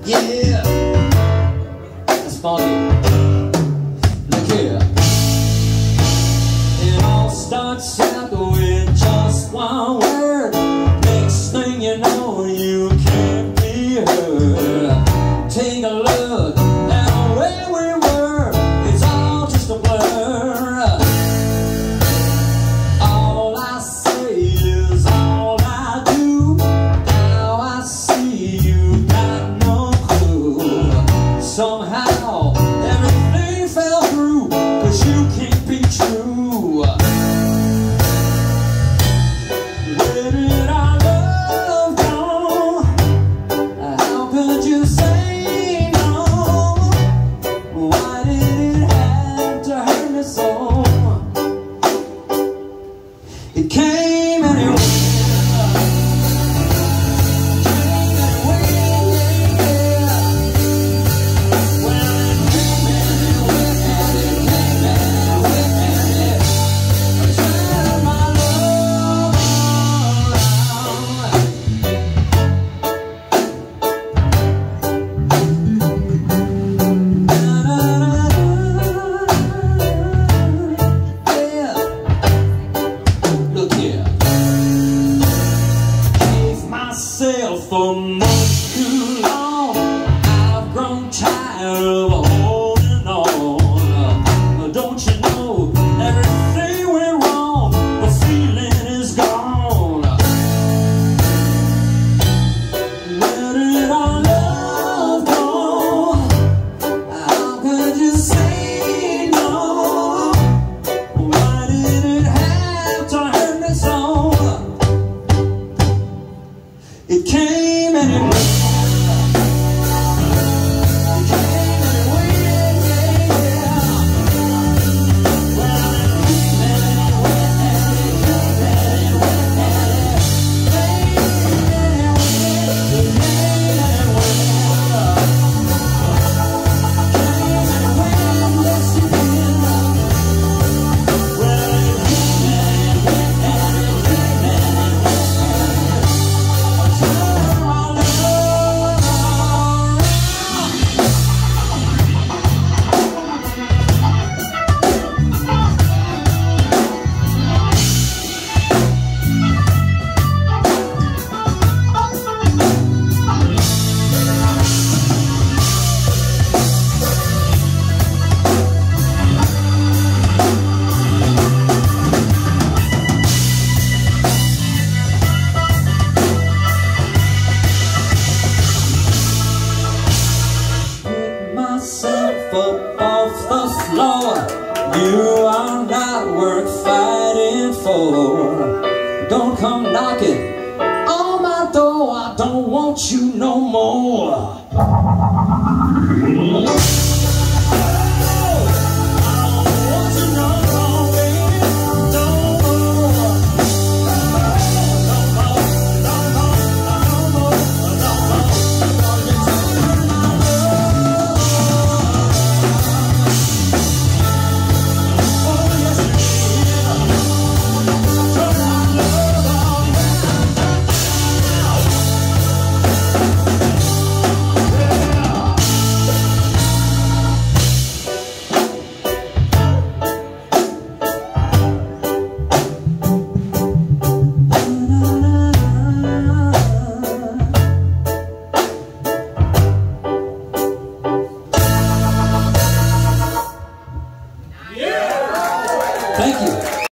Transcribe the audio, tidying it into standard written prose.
Yeah, it's funky. Look here. It all starts out with just one word. Next thing you know, you can't be heard. Take a look at where we were. It's all just a blur. All I say is all I do. Now I see you got no clue. Somehow everything fell through, 'cause you can't be true. Where did our love go? How could you say no? Why did it have to hurt me so? It came anyway. For much too long, I've grown tired of holding on. Don't you know everything went wrong? The feeling is gone. Where did our love go? How could you say no? Why did it have to hurt me so? It came anyway. Up off the floor, you are not worth fighting for. Don't come knocking on my door, I don't want you no more. Thank you.